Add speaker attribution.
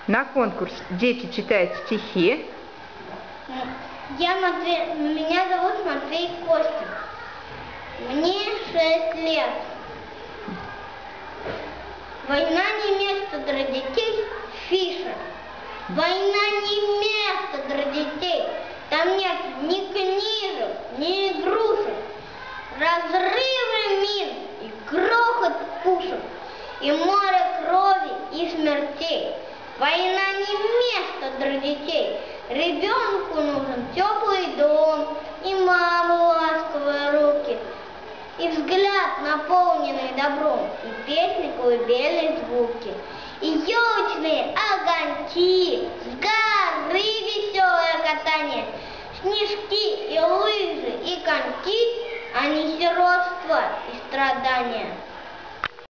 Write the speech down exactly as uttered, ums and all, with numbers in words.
Speaker 1: На конкурс «Дети читают стихи».
Speaker 2: Я Матвей, меня зовут Матвей Костин. Мне шесть лет. Война не место для детей, Фишер. Война не место для детей. Там нет ни книжек, ни игрушек. Разрывы мин и грохот пушек, и море крови и смертей. Война не место для детей. Ребенку нужен теплый дом, и маму ласковые руки, и взгляд, наполненный добром, и песни колыбельные звуки, и елочные огоньки, с горы веселое катание, снежки и лыжи и коньки, а не сиротство и страдания.